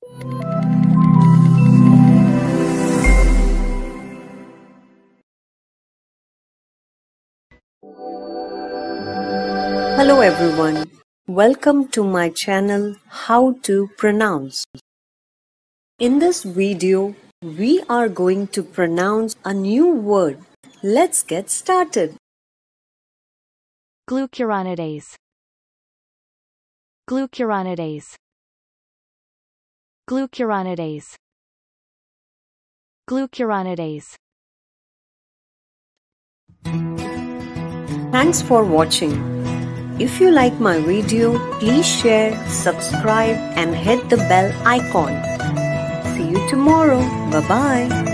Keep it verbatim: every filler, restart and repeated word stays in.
Hello everyone, welcome to my channel How to Pronounce. In this video, we are going to pronounce a new word. Let's get started. Glucuronidase. Glucuronidase. Glucuronidase. Glucuronidase. Thanks for watching. If you like my video, please share, subscribe and hit the bell icon. See you tomorrow. Bye-bye.